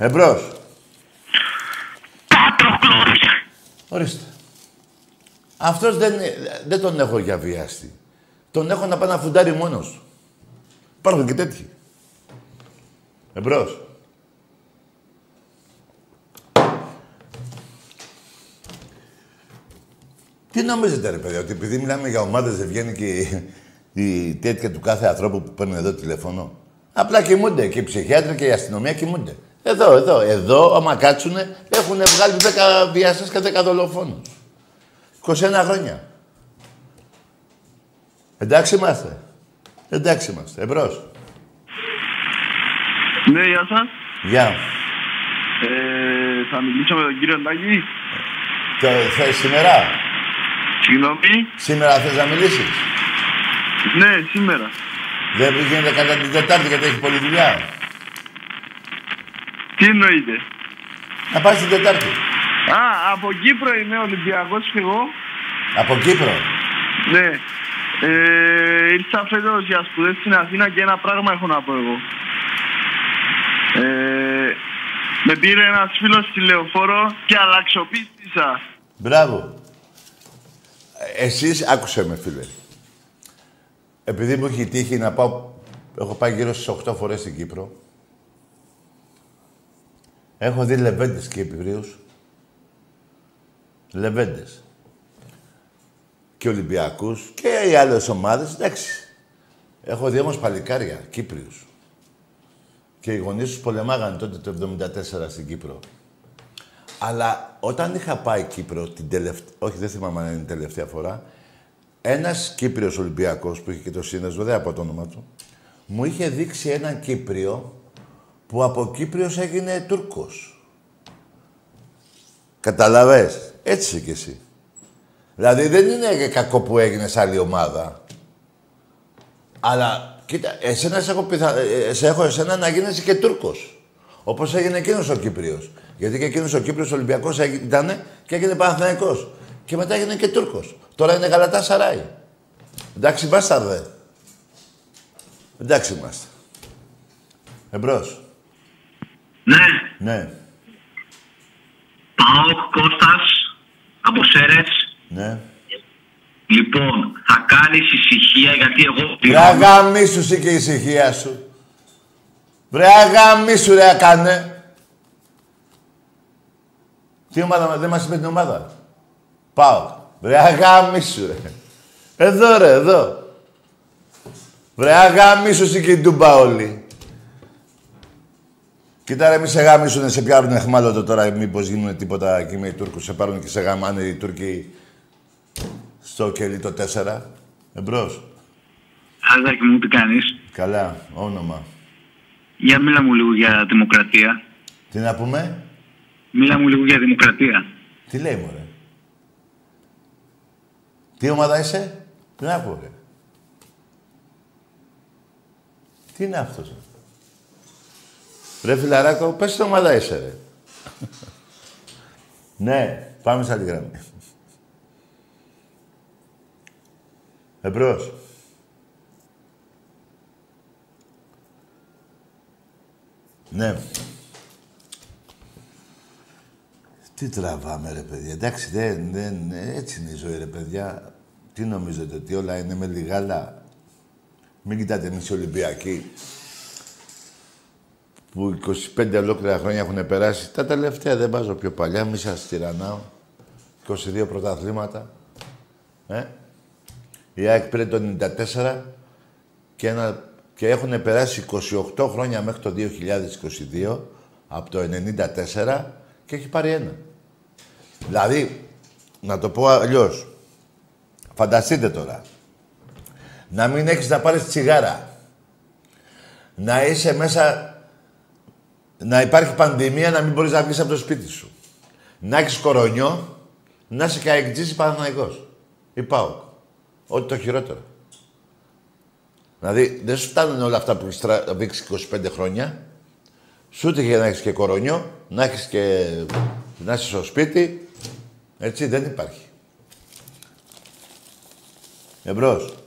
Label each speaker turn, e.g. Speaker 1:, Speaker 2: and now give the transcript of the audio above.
Speaker 1: Εμπρός.
Speaker 2: Πάτροκλος.
Speaker 1: Ορίστε. Αυτός δεν τον έχω για βιάστη. Τον έχω να πάει να φουντάρει μόνος του. Υπάρχουν και τέτοιοι. Εμπρός. Τι νομίζετε ρε παιδιά, ότι επειδή μιλάμε για ομάδες δεν βγαίνει και η τέτοια του κάθε ανθρώπου που παίρνει εδώ τηλέφωνο. Απλά κοιμούνται και οι ψυχιάτροι και η αστυνομία κοιμούνται. Εδώ, άμα κάτσουνε, έχουν βγάλει 10 βιαστές και 10 δολοφόνους. 21 χρόνια. Εντάξει είμαστε. Εντάξει είμαστε. Εμπρός.
Speaker 3: Ναι, γεια σας.
Speaker 1: Γεια.
Speaker 3: Θα μιλήσω με τον κύριο Ντάκη.
Speaker 1: Θες σήμερα.
Speaker 3: Συγγνώμη.
Speaker 1: Σήμερα θες να μιλήσεις.
Speaker 3: Ναι, σήμερα.
Speaker 1: Δεν γίνεται κατά την Τετάρτη γιατί έχει πολλή δουλειά.
Speaker 3: Τι εννοείτε.
Speaker 1: Να πας την Τετάρτη.
Speaker 3: Από Κύπρο είμαι, Ολυμπιακός και εγώ.
Speaker 1: Από Κύπρο.
Speaker 3: Ναι. Ήρθα φέτος για σπουδές στην Αθήνα και ένα πράγμα έχω να πω εγώ. Με πήρε ένας φίλος στη λεωφόρο και αλλαξοπίστησα.
Speaker 1: Μπράβο. Εσείς, άκουσε με φίλε. Επειδή μου έχει τύχει να πάω, έχω πάει γύρω στις 8 φορές στην Κύπρο. Έχω δει λεβέντες και Κυπρίους. Λεβέντες. Και Ολυμπιακούς και οι άλλες ομάδες, εντάξει. Έχω δει όμως παλικάρια, Κύπριους. Και οι γονείς τους πολεμάγανε τότε το 1974 στην Κύπρο. Αλλά όταν είχα πάει Κύπρο, όχι δεν θυμάμαι αν είναι την τελευταία φορά, ένας Κύπριος Ολυμπιακός που είχε και το σύνδεσμο, δεν από το όνομα του, μου είχε δείξει έναν Κύπριο που από Κύπριος έγινε Τούρκος. Καταλαβες. Έτσι είσαι κι εσύ. Δηλαδή δεν είναι κακό που έγινε σε άλλη ομάδα. Αλλά κοίτα, σε έχω εσένα να γίνεσαι και Τούρκος. Όπως έγινε εκείνος ο Κύπριος. Γιατί και εκείνος ο Κύπριος Ολυμπιακός ήταν και έγινε Παναθηναϊκός. Και μετά έγινε και Τούρκος. Τώρα είναι Γαλατάσαράι. Εντάξει μπάσταρδε. Εντάξει είμαστε. Εμπρός.
Speaker 2: Ναι.
Speaker 1: Ναι.
Speaker 2: ΠΑΟΚ Κώστας από Σέρες.
Speaker 1: Ναι.
Speaker 2: Λοιπόν, θα κάνεις ησυχία γιατί εγώ...
Speaker 1: Βρε αγαμίσου εσύ και η ησυχία σου. Βρε αγαμίσου ρε κάνε. Τι ομάδα, δεν μας είπε την ομάδα. Πάω. Βρε αγαμίσου ρε. Εδώ ρε, εδώ. Βρε αγαμίσου εσύ και η ντούμπα όλοι. Κοίτα ρε, μη σε γαμίσουνε, σε πιάρουνε εχμάλωτο τώρα, μήπως γίνουνε τίποτα εκεί με οι Τούρκους, σε πάρουν και σε γαμάνε οι Τούρκοι στο κελί το 4. Εμπρός.
Speaker 2: Άζακη μου, τι κάνεις.
Speaker 1: Καλά, όνομα.
Speaker 2: Για μίλα μου λίγο για δημοκρατία.
Speaker 1: Τι να πούμε.
Speaker 2: Μίλα μου λίγο για δημοκρατία.
Speaker 1: Τι λέει μωρέ. Τι ομάδα είσαι. Τι να πω ρε. Τι είναι αυτός. Ρε φιλαράκο, πες τι ομάδα είσαι ρε. Ναι, πάμε σε άλλη γραμμή. Εμπρός. Ναι. Τι τραβάμε ρε παιδιά. Εντάξει, έτσι είναι η ζωή ρε παιδιά. Τι νομίζετε, ότι όλα είναι με λιγάλα. Μην κοιτάτε εμείς οι Ολυμπιακοί που 25 ολόκληρα χρόνια έχουν περάσει. Τα τελευταία δεν βάζω πιο παλιά, μη σας τυραννάω. 22 πρωταθλήματα. Η ΑΕΚ πήρε το 94 και έχουν περάσει 28 χρόνια μέχρι το 2022, από το 94 και έχει πάρει ένα. Δηλαδή, να το πω αλλιώς, φανταστείτε τώρα, να μην έχεις να πάρεις τσιγάρα, να είσαι μέσα, να υπάρχει πανδημία, να μην μπορείς να βγεις από το σπίτι σου, να έχεις κορονιό, να είσαι καεκτζής ή Παναθηναϊκός ή ΠΑΟΚ. Ό,τι το χειρότερο. Δηλαδή, δεν σου φτάνουν όλα αυτά που έχεις τραβήξει 25 χρόνια. Σου ούτε για να έχεις και κορονιό, να έχεις και... να είσαι στο σπίτι. Έτσι, δεν υπάρχει. Εμπρός.